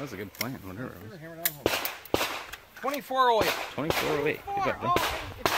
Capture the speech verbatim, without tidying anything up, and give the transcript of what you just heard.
was a good plan, whatever it was. twenty-four oh eight. twenty-four oh eight. Good job, Bill.